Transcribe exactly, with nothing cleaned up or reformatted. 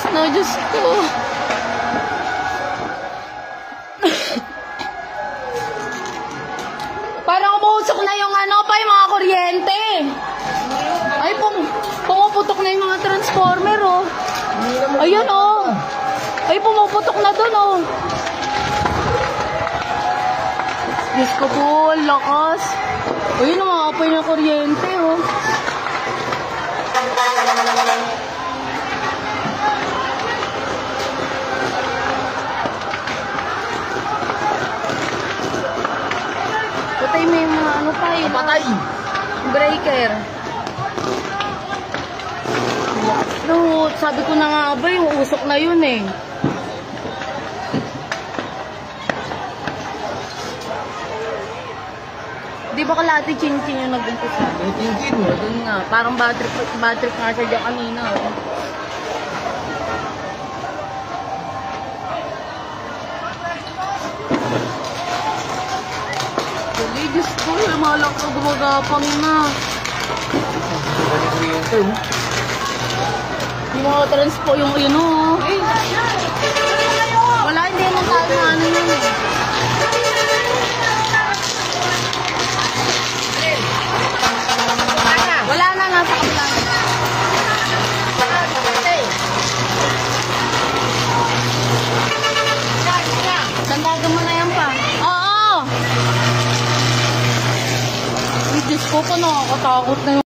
na, Diyos ko. Parang umuusok na yung ano pa, yung mga kuryente. Ay, pum pumuputok na yung mga transformer, oh. Ayun, oh. Ay, pumuputok na dun, oh. Diyos ko po, lakas. Ayun, umaapoy na kuryente, oh. Patay mo yung mga ano pa, eh. Patay. Breaker. No, sabi ko na nga ba, yung usok na yun, eh. Di ba kalati chin-chin yung nag-umpisa? Chin-chin mo. Doon nga, parang battery, battery nga siya dyan kanina, oh. Dali, Diyos ko, malak na gumagapang na. Yung mga transpo, yung yun, oh. Wala, hindi naman tayo na ano yun, eh. Wala na nga sa kabila. Sandagan mo na yan pa. Oo! Ay, Diyos ko pa, nakakatakot na yung